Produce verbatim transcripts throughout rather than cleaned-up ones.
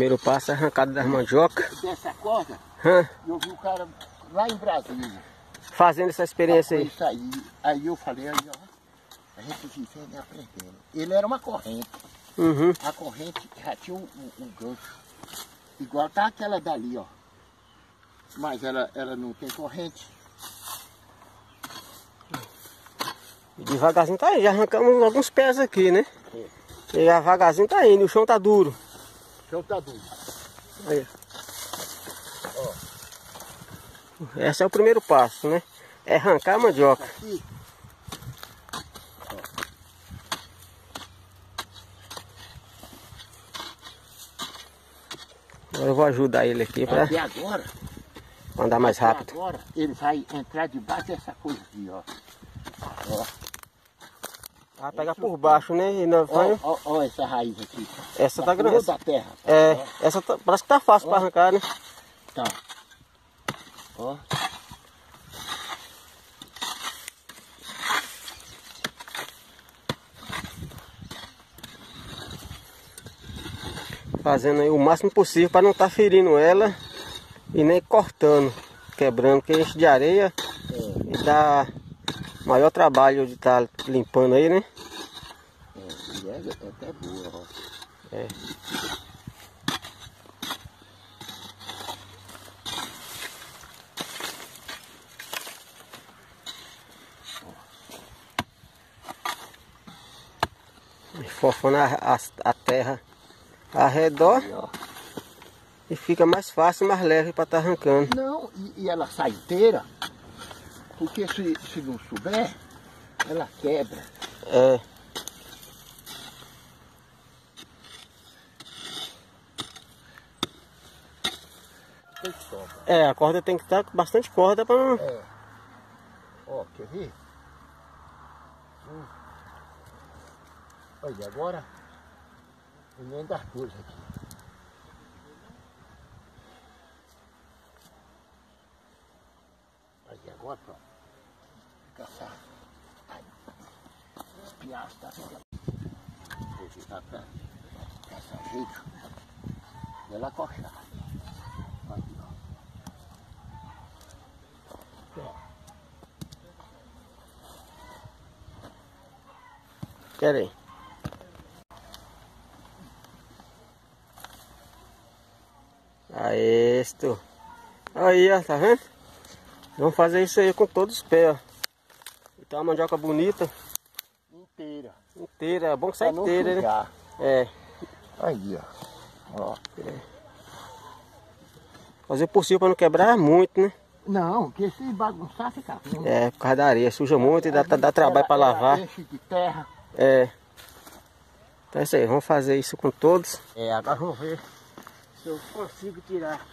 Primeiro passo é arrancado das mandioca. Dessa corda, Hã? eu vi o cara lá em Brasília. Fazendo essa experiência aí. Isso aí. Aí eu falei, aí ó, a gente vivendo e aprendendo. Ele era uma corrente. Uhum. A corrente já tinha um, um, um gancho. Igual tá aquela dali, ó. Mas ela, ela não tem corrente. Devagarzinho tá aí, já arrancamos alguns pés aqui, né? É. E devagarzinho tá indo, o chão tá duro. O chão tá duro. Aí. Ó. Esse é o primeiro passo, né? É arrancar a mandioca. Aqui. Agora eu vou ajudar ele aqui pra Até agora, andar mais até rápido. agora ele vai entrar debaixo dessa coisa aqui, ó. Ó. Vai pegar por baixo, né? E não vai... Ó, ó, ó essa raiz aqui. Essa tá grande. Da terra. É, Ó. essa tá... parece que tá fácil Ó. para arrancar, né? Tá. Ó. Fazendo aí o máximo possível para não estar tá ferindo ela e nem cortando, quebrando, porque enche de areia É. e dá maior trabalho de estar tá limpando aí, né? É, e é, é até boa, ó. É. Fofando a, a, a terra ao redor. Aí, ó. E fica mais fácil, mais leve para estar tá arrancando. Não, e, e ela sai inteira, porque se, se não souber, ela quebra. É. Tem que sobra. É, a corda tem que estar com bastante corda para não... É. Ó, quer ver? Hum. Olha, agora emenda as coisas aqui. Aí agora pronto. Fica essa. Os piaços tá vendo? Vou ficar pra essa jeito. E ela coxar. Aí, ó. Ó. Quer aí. Aí, estou. Aí, ó, tá vendo? Vamos fazer isso aí com todos os pés, ó. Então a mandioca bonita. Inteira. Inteira, é bom que sai Pra não inteira, sujar. né? É. Aí, ó. Ó. É. Fazer o possível para não quebrar muito, né? Não, porque se bagunçar fica ruim. É, por causa da areia, suja muito e dá, dá trabalho para lavar. Enche de terra. É. Então é isso aí, vamos fazer isso com todos. É, agora vamos ver. Se eu consigo tirar.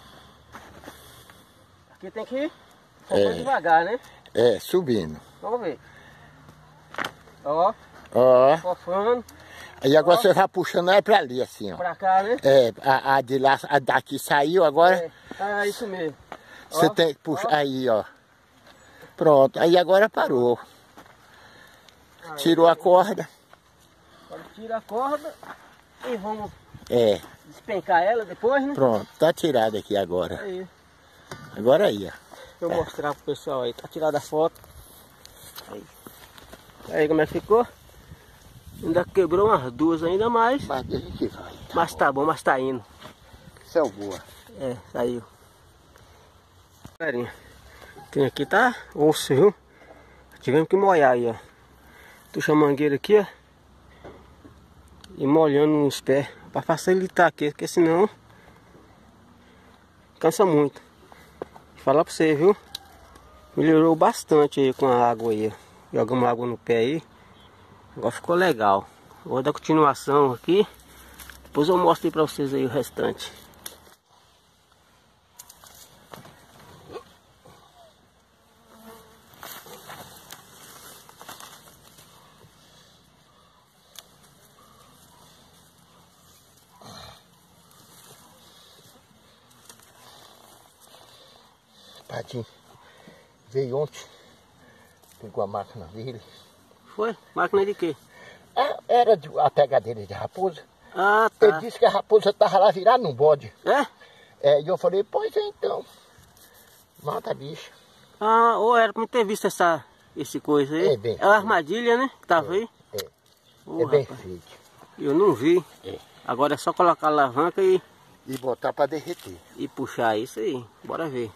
Aqui tem que ir É. devagar, né? É, subindo. Vamos ver. Ó, Ó. fofando. Aí agora Ó. você vai puxando ela pra ali, assim, ó. Pra cá, né? É, a, a de lá, a daqui saiu, agora É, ah, isso mesmo. você Ó, tem que puxar. ó. Aí, ó. Pronto, aí agora parou. Aí, Tirou a corda. Agora tira a corda e vamos É, despencar ela depois, né? pronto, tá tirado aqui agora. Aí, Agora aí, ó. deixa eu mostrar pro pessoal aí. Tá tirada a foto. Aí. Aí como é que ficou? Ainda quebrou umas duas ainda mais. Mas deixa que vai. Tá Mas tá bom, mas tá indo. Céu boa. É, saiu. Galerinha, tem aqui tá osso, viu? Tivemos que molhar aí, ó. Puxa a mangueira aqui, ó. E molhando nos pés. Pra facilitar aqui, porque senão cansa muito. Vou falar pra você, viu? Melhorou bastante aí com a água aí. Jogamos água no pé aí. Agora ficou legal. Vou dar continuação aqui. Depois eu mostro aí pra vocês aí o restante. Padinho veio ontem, pegou a máquina dele. Foi? Máquina de quê? É, era de, a pegadeira de raposa. Ah, tá. Ele disse que a raposa tava lá virada num bode. É? É, e eu falei, pois é, então. Mata a bicha. Ah, ou era pra me ter visto essa, esse coisa aí. É bem É uma armadilha, né? Que tava aí. É, Ô, é bem rapaz, feito. eu não vi. É. Agora é só colocar a alavanca e, E botar pra derreter. e puxar isso aí. Bora ver.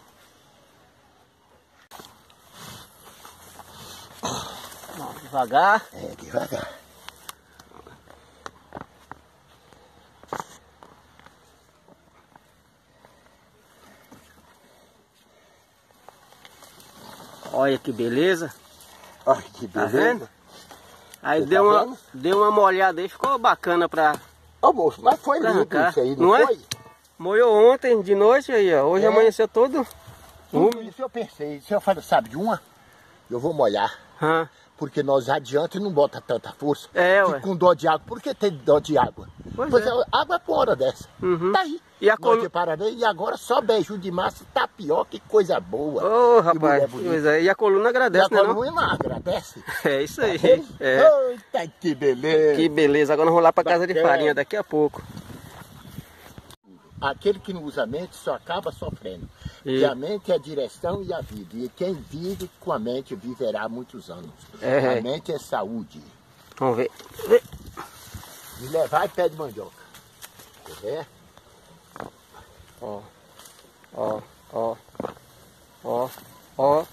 Vamos devagar. É, devagar. Olha que beleza. Olha que Tá beleza. vendo? Aí Você deu, tá uma, vendo? deu uma molhada aí, ficou bacana pra... Ô moço, mas foi Pra lindo arrancar. isso aí, não, Não é? foi? Molhou ontem de noite aí, ó. Hoje É. amanheceu todo Tudo úmido. isso eu pensei. Se eu falei, sabe de uma? Eu vou molhar. Ah, Porque nós adianta e não bota tanta força. É, Fica ué. com dó de água. Por que tem dó de água? Pois Pois é. é, água é por hora dessa. Uhum. Tá aí. E a Nós colu- de Paranã, e agora só beiju de massa, tapioca, que coisa boa. Ô, Que mulher rapaz. bonita. Pois é. E a coluna E agradece, né? agora Não? não é nada, agradece. É isso Tá aí. vendo? É. Eita, que beleza. Que beleza. Agora nós vamos lá pra casa de Bacana. farinha daqui a pouco. Aquele que não usa a mente só acaba sofrendo. E- E a mente é a direção e a vida. E quem vive com a mente viverá muitos anos. É. A mente é saúde. Vamos ver. Vê. E levar e pé de mandioca. Quer ver? Ó. Ó. Ó. Ó. Ó.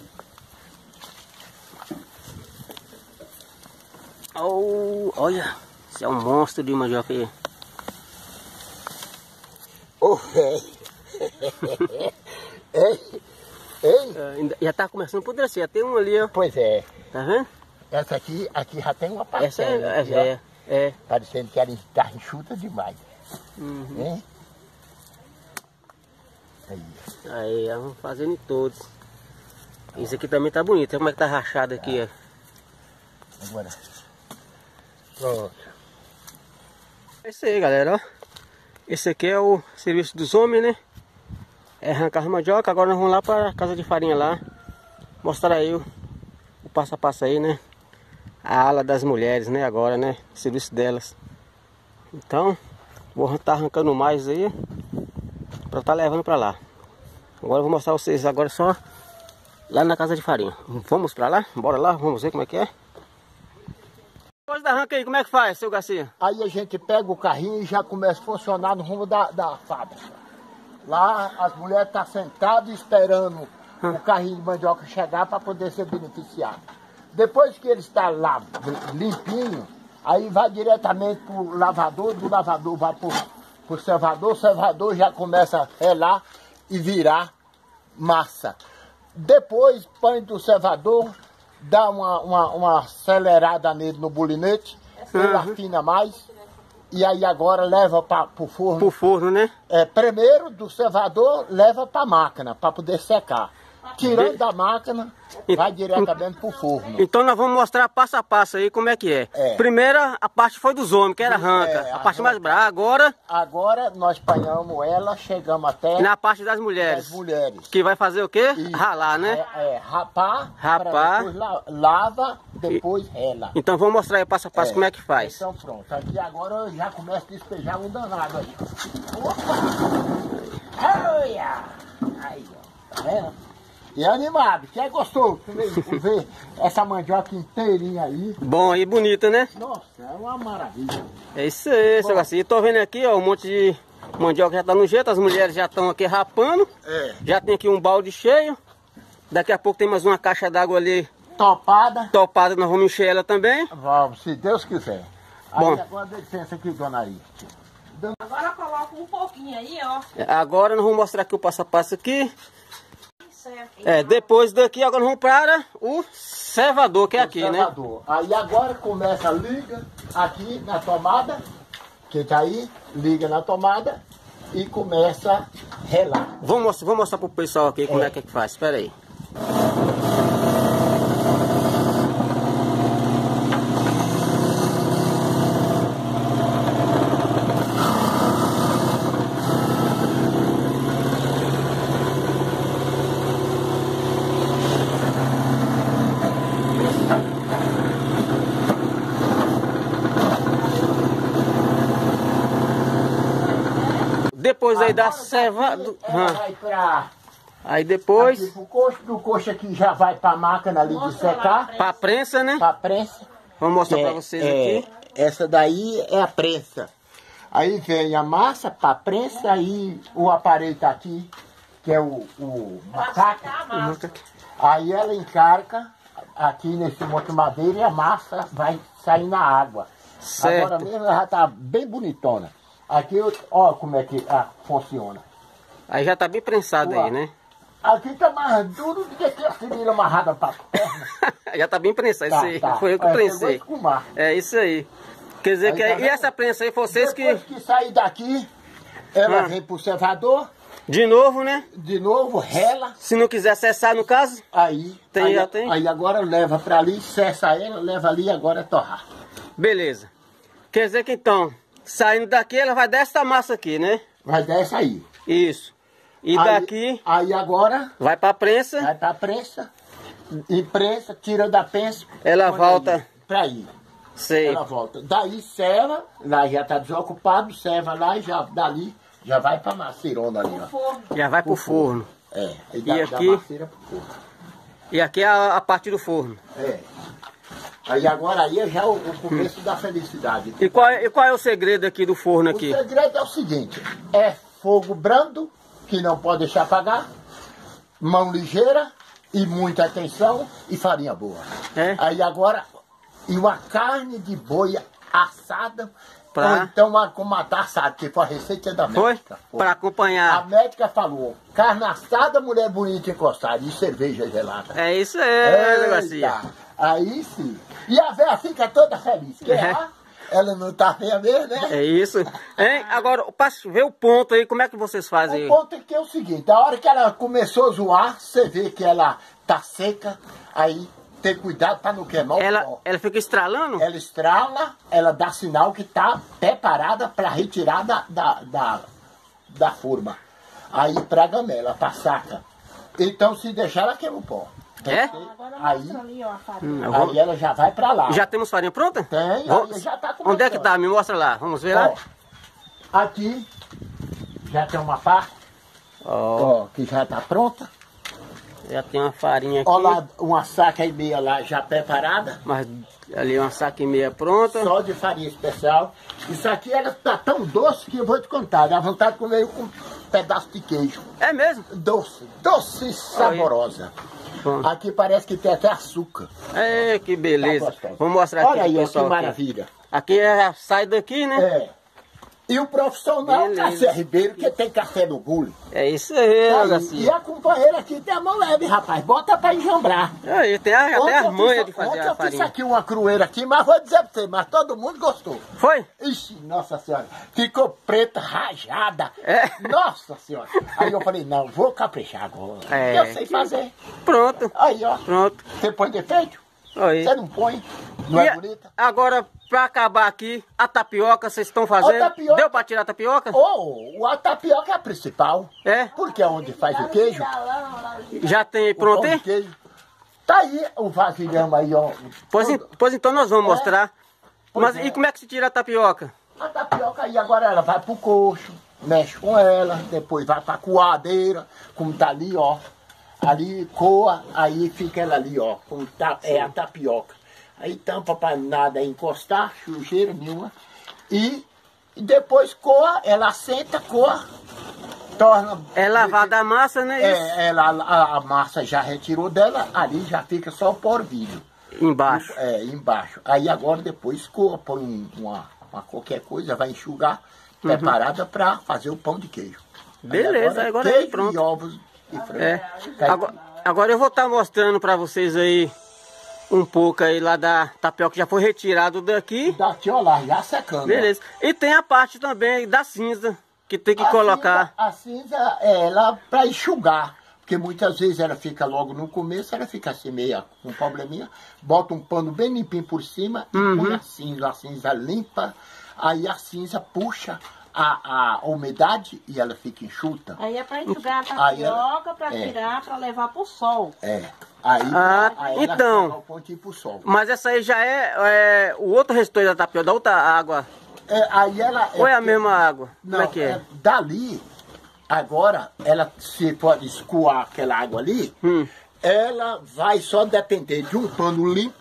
Oh, olha. Isso é um monstro de mandioca aí. Ô, velho. Ei, ei. É, ainda- já tá começando a apodrecer. Já tem um ali, ó. Pois é. Tá vendo? Essa aqui, aqui já tem uma Essa parcela. é, aqui, é, é, é. ó. Parecendo que era enxuta demais. Uhum. Hein? Aí. Aí, ó, vamos fazendo em todos. Esse aqui também tá bonito. Olha como é que tá rachado aqui, ó. Agora. Pronto. É isso aí, galera, ó. Esse aqui é o serviço dos homens, né? É arrancar a mandioca. Agora nós vamos lá para a casa de farinha lá. Mostrar aí o, o passo a passo aí, né? A ala das mulheres, né? Agora, né? O serviço delas. Então, vou estar arrancando mais aí para estar levando para lá. Agora eu vou mostrar vocês agora só lá na casa de farinha. Vamos para lá? Bora lá, vamos ver como é que é. Depois da arranca aí, como é que faz, seu Garcia? Aí a gente pega o carrinho e já começa a funcionar no rumo da, da fábrica. Lá as mulheres estão sentadas esperando o carrinho de mandioca chegar para poder ser beneficiado. Depois que ele está lá limpinho, aí vai diretamente para o lavador, do lavador vai para o servador, o servador já começa a relar e virar massa. Depois põe do servador, dá uma, uma, uma acelerada nele no bolinete, ele Uhum. afina mais, e aí agora leva para o forno. Pro forno, né? É, primeiro do servador leva para a máquina para poder secar. Tirando De- da máquina, E- vai diretamente para o forno. Então nós vamos mostrar passo a passo aí como é que é. É. Primeira, a parte foi dos homens, que era arranca. É, a parte mais arranca. brava. Agora, Agora nós apanhamos ela, chegamos até na parte das mulheres. as mulheres. Que vai fazer o quê? E- Ralar, né? É, é, rapar, Rapar. pra depois la- lava, depois rela. Então vamos mostrar aí passo a passo como é que faz. Então pronto, aqui agora eu já começo a despejar um danado aí. Opa! Olha! Aí, ó, tá vendo? E animado, que é gostoso ver, ver essa mandioca inteirinha aí. Bom e bonita, né? Nossa, é uma maravilha. É isso aí, seu Garcia. Tô vendo aqui, ó, um monte de mandioca já tá no jeito. As mulheres já estão aqui rapando. É. Já tem aqui um balde cheio. Daqui a pouco tem mais uma caixa d'água ali Topada. topada. Nós vamos encher ela também. Vamos, se Deus quiser. Aí Bom. agora dá licença aqui, dona Ari. Agora coloca um pouquinho aí, ó. Agora nós vamos mostrar aqui o passo a passo aqui. Certo. É, depois daqui agora vamos para o servador, que é aqui, né? Observador. Aí agora começa, liga aqui na tomada, que tá aí, liga na tomada e começa a relar. Vou mostrar, vou mostrar pro pessoal aqui como é, É. que faz. Espera aí. depois aí da Agora ceva... daqui do- ela Hã. vai pra... Aí depois, Aqui pro coxo, do coxo aqui já vai pra máquina ali de Mostra lá, secar, prensa. pra prensa, né? pra prensa. Vou mostrar É, pra vocês é, aqui. Essa daí é a prensa. Aí vem a massa pra prensa, aí o aparelho tá aqui, que é o, o Pra macaco. secar a massa. Aí ela encarca aqui nesse monte de madeira e a massa vai sair na água. Certo. Agora mesmo ela já tá bem bonitona. Aqui, eu- ó como é que ah, funciona. Aí já tá bem prensado Ué. aí, né? Aqui tá mais duro do que aquela fileira amarrada pra perna. Já tá bem prensado, isso aí. Tá, tá. Foi eu que É, pegou prensei. escumar. É isso aí. Quer dizer Aí que... tá E vendo? essa prensa aí, vocês que... Depois que sair daqui, ela Ah. vem pro cevador, De novo, né? de novo, rela, Se não quiser acessar, no caso... aí, Tem, aí, já tem? aí agora leva pra ali, cessa ela, leva ali e agora é torrar. Beleza. Quer dizer que então, saindo daqui, ela vai dessa massa aqui, né? Vai dessa aí. Isso. E aí, daqui, Aí agora vai pra prensa, vai pra prensa, e prensa, tira da prensa. ela põe volta... aí, pra aí. Sei. Ela volta. Daí serva, lá já tá desocupado, serva lá e já dali já vai pra macirona ali, O ó. forno. Já vai pro forno. É, aí dá, E dá aqui? maceira pro forno. E aqui é a, a parte do forno. É. Aí agora aí é já o, o começo da felicidade. E qual, é- e qual é o segredo aqui do forno aqui? O segredo é o seguinte, é fogo brando, que não pode deixar apagar, mão ligeira e muita atenção e farinha boa. É? Aí agora, e uma carne de boi assada, Pra- ou então uma com matar assada, que foi a receita da Foi? médica. Pra A acompanhar. médica falou, carne assada, mulher bonita encostada, e cerveja gelada. É isso aí, negocinho. Eita, aí sim. E a véia fica toda feliz. Quer É. lá? Ela não tá feia mesmo, né? É isso. Hein? Agora, pra ver o ponto aí, como é que vocês fazem? O ponto é que é o seguinte, a hora que ela começou a zoar, você vê que ela tá seca, aí tem cuidado para não queimar o Ela, pó. ela fica estralando? Ela estrala, ela dá sinal que tá preparada para retirar da, da, da, da forma. Aí pra gamela, pra saca. Então se deixar ela queima o pó. Tem É? que ser- Agora Aí, mostra ali, ó, a farinha. Hum, eu vou- aí ela já vai pra lá. Já temos farinha pronta? Tem, Vamos- aí já tá começando. Onde é que tá? Me mostra lá. Vamos ver lá? Ó, aqui já tem uma parte, Ó, ó, que já tá pronta. já tem uma farinha aqui. Ó lá, uma saca e meia lá já preparada, Mas ali uma saca e meia pronta. só de farinha especial. Isso aqui ela tá tão doce que eu vou te contar, dá vontade de comer com um pedaço de queijo. É mesmo? Doce, doce e saborosa. Bom. Aqui parece que tem até açúcar. É, que Tá beleza. gostosa. Vou mostrar aqui Olha aí, pro ó, que pessoal. Aqui, maravilha. aqui é, sai daqui, né? É. E o profissional Beleza. Café Ribeiro, que tem café no bule. É isso aí, Aí, Garcia. e a companheira aqui tem a mão leve, rapaz. Bota pra enjambrar. Aí, tem a- até Ontem as eu manhas fiz- de fazer ontem a eu fiz farinha. aqui uma crueira aqui, mas vou dizer pra você, mas todo mundo gostou. Foi? Ixi, nossa senhora, ficou preta, rajada. É. Nossa senhora. Aí eu falei, não, vou caprichar agora. É, Eu sei que- fazer. Pronto. Aí, ó. Pronto. Você põe defeito? Aí. Você não põe? Não E é a- bonita? Agora, pra acabar aqui, a tapioca vocês estão fazendo? tapioca- Deu pra tirar a tapioca? Ou a tapioca é a principal. É? Porque é onde faz o queijo. Já tem aí O pronto pão de aí? queijo. Tá aí o vasilhame aí, ó. Pois, en- pois então nós vamos É. mostrar. Pois Mas é. e como é que se tira a tapioca? A tapioca aí agora ela vai pro coxo, mexe com ela, depois vai pra coadeira, como tá ali, ó. Ali coa, aí fica ela ali, ó. Como tá, é a tapioca. Aí tampa pra nada encostar, sujeira nenhuma. E, e depois coa, ela assenta, coa, torna. É lavada a massa, né? Isso? É, ela, a, a massa já retirou dela, ali já fica só o porvilho. Embaixo. É, embaixo. Aí agora depois coa, põe um- uma, uma qualquer coisa, vai enxugar, preparada para fazer o pão de queijo. Aí Beleza, agora é queijo pronto. e ovos e frango. É. Tá aí. Agora, agora eu vou estar mostrando pra vocês aí um pouco aí lá da tapioca que já foi retirado daqui. Daqui, ó lá, já secando. ó. Beleza. E tem a parte também da cinza, que tem que A colocar. cinza- a cinza é ela para enxugar. Porque muitas vezes ela fica logo no começo, ela fica assim meio com um probleminha. Bota um pano bem limpinho por cima e Uhum. põe a cinza. A cinza limpa, aí a cinza puxa a, a umidade e ela fica enxuta. Aí é pra enxugar a Aí ela- tapioca, pra é. tirar, pra levar pro sol. É. Aí, Ah, aí ela então. joga o pontinho pro sol. Mas essa aí já é, é o outro restante da tapioca, da outra água. É, aí ela, Ou é a porque- mesma água? Não, Como é que é? dali agora, ela se pode escoar aquela água ali, hum. ela vai só depender de um pano limpo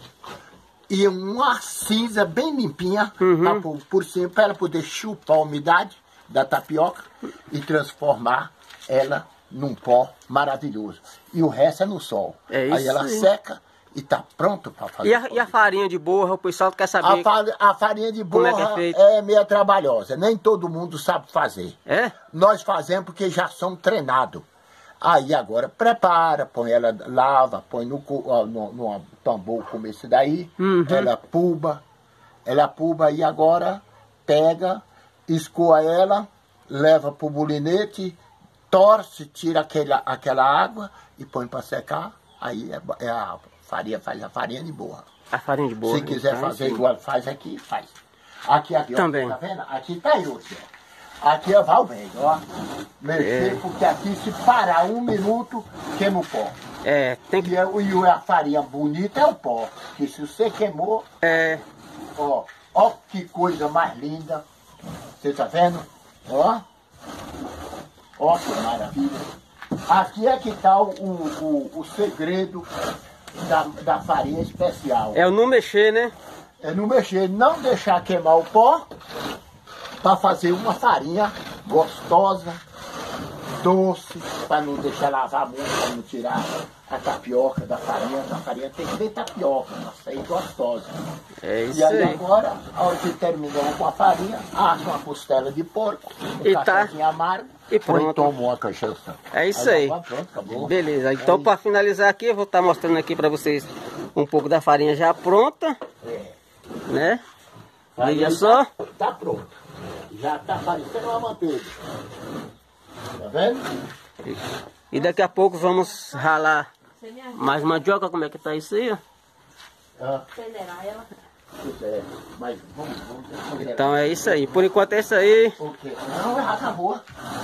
e uma cinza bem limpinha uhum. pra pôr por cima, para ela poder chupar a umidade da tapioca e transformar ela num pó maravilhoso. E o resto é no sol. É isso. Aí ela aí. seca e tá pronto para fazer. E a, e a farinha de borra, o pessoal quer saber? A, fa a farinha de borra é, que é, feito? é meio trabalhosa. Nem todo mundo sabe fazer. É? Nós fazemos porque já somos treinados. Aí agora prepara, põe ela, lava, põe no, no, no tambor como esse daí. Uhum. Ela puba. Ela puba e agora pega, escoa ela, leva pro molinete, torce, tira aquela, aquela água e põe para secar. Aí é, é a farinha, faz a farinha de borra. A farinha de borra. Se quiser então, fazer sim. igual faz aqui, faz. Aqui, aqui, também. Ó, tá vendo? Aqui tá eu, ó. Aqui é Valverde, ó. Mexer, é. porque aqui se parar um minuto, queima o pó. É, tem que... E, e a farinha bonita é o pó. Que se você queimou, é. Ó, ó que coisa mais linda. Você tá vendo? Ó. Ó que maravilha. Aqui é que tá o, o, o segredo da, da farinha especial. É o não mexer, né? É não mexer, não deixar queimar o pó para fazer uma farinha gostosa, doce, para não deixar lavar muito, para não tirar a tapioca da farinha. A farinha tem que ter tapioca, nossa, aí gostosa. É isso e aí, aí. agora, a hora que terminamos com a farinha, assa uma costela de porco, um e cafezinho tá... amargo, e pronto. Toma uma cachaça. É isso aí. aí. Pronto, acabou. Beleza, então é para finalizar aqui, eu vou estar tá mostrando aqui para vocês um pouco da farinha já pronta. É. Né? Olha só. Tá, tá pronto. Já tá parecendo uma manteiga. Tá vendo? E, e daqui a pouco vamos ralar mais mandioca. Como é que tá isso aí? Ah. É, mas vamos, vamos então é isso aí. Por enquanto é isso aí. Okay. Não, já acabou.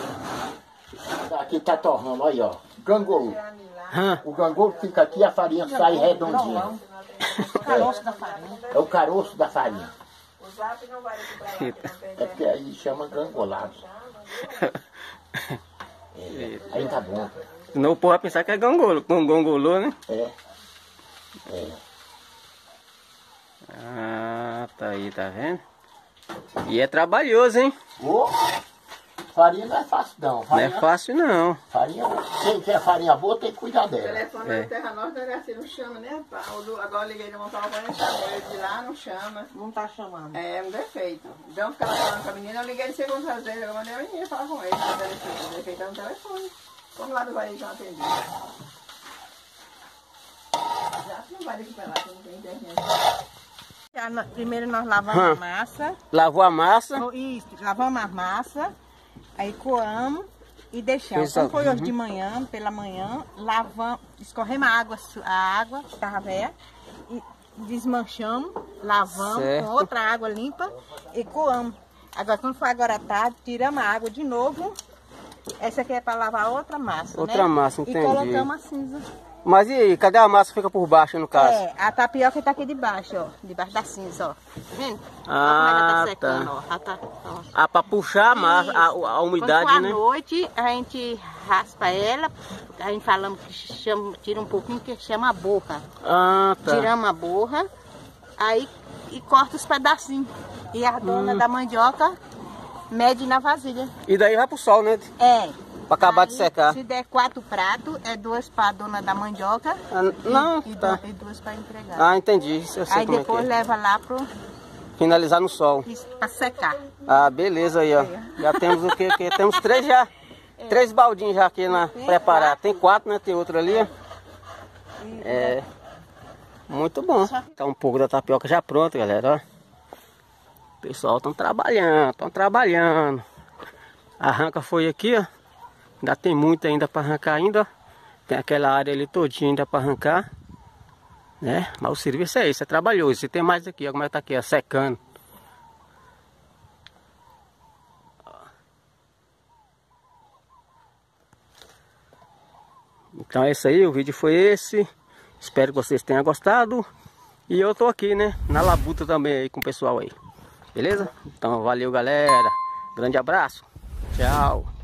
Aqui tá torrando, aí ó. Gangolo. Hã? O gangolo fica aqui e a farinha sai redondinha. O caroço é. da farinha. É o caroço da farinha. O zap não vai recuperar. É porque aí chama gangolado. É, aí tá bom. Senão o povo vai pensar que é gangolo, com gongolô, né? É. É. Ah, tá aí, tá vendo? E é trabalhoso, hein? Oh, farinha não é fácil não. Farinha, não é fácil não. Farinha, quem quer farinha boa tem que cuidar dela. O telefone é. da Terra Norte assim, não chama, né? Agora eu liguei no Montal para chamar ele de lá, não chama. Não tá chamando. É um defeito. Então fica lá falando com a menina, eu liguei de segunda vez, eu mandei a menina falar com ele, o defeito é no telefone. Vamos lá do Bahia que eu atendi. Já não vai recuperar, que não tem internet. Primeiro nós lavamos hum. a massa. Lavou a massa? Isso, lavamos a massa, aí coamos e deixamos. Então foi hoje uhum. de manhã, pela manhã, lavamos, escorremos a água, a água que estava velha, e desmanchamos, lavamos certo. com outra água limpa e coamos. Agora quando for agora à tarde, tiramos a água de novo. Essa aqui é para lavar outra massa, Outra né? massa, entendi. E colocamos a cinza. Mas e aí, cadê a massa que fica por baixo, no caso? É, a tapioca está aqui debaixo, ó. Debaixo da cinza, ó. Vendo? Ah, ó, como é que tá secando, tá. ó. Já tá, ó. Ah, para puxar a massa, a, a umidade, quando for né? à noite, a gente raspa ela, a gente falamos que chama, tira um pouquinho, que chama a borra. Ah, tá. Tiramos a borra, aí e corta os pedacinhos. E a dona hum. da mandioca mede na vasilha. E daí vai pro sol, né? É. Para acabar aí, de secar. Se der quatro pratos, é duas para a dona da mandioca ah, não, e, tá. e duas para entregar. Ah, entendi. Isso eu sei aí como depois é que é. leva lá pro... finalizar no sol. Para secar. Ah, beleza aí, ó. Já temos o que? Temos três já. É. Três baldinhos já aqui na preparar. Tem quatro, né? Tem outro ali. É. é. Muito bom. Tá um pouco da tapioca já pronta, galera, ó. O pessoal estão trabalhando, estão trabalhando. A arranca foi aqui, ó. Ainda tem muito ainda para arrancar ainda. Tem aquela área ali todinha ainda para arrancar. Né? Mas o serviço é esse, é trabalhoso. E tem mais aqui, ó, como é que tá aqui, ó, secando. Então é isso aí, o vídeo foi esse. Espero que vocês tenham gostado. E eu tô aqui, né, na labuta também aí com o pessoal aí. Beleza? Então valeu, galera. Grande abraço. Tchau.